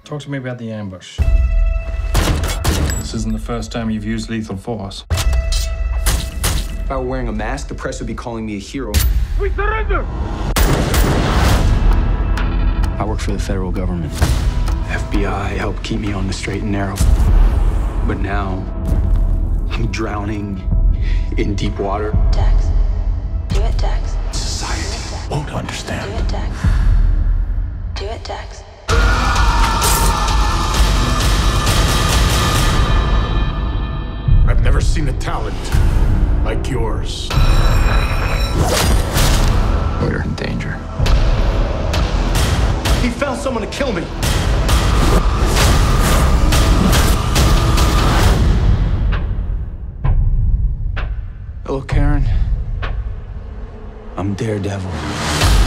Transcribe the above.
Talk to me about the ambush. This isn't the first time you've used lethal force. If I were wearing a mask, the press would be calling me a hero. We surrender! I work for the federal government. FBI helped keep me on the straight and narrow. But now, I'm drowning in deep water. Dex. Do it, Dex. Society won't understand. Do it, Dex. Do it, Dex. I've never seen a talent like yours. We're in danger. He found someone to kill me. Hello, Karen. I'm Daredevil.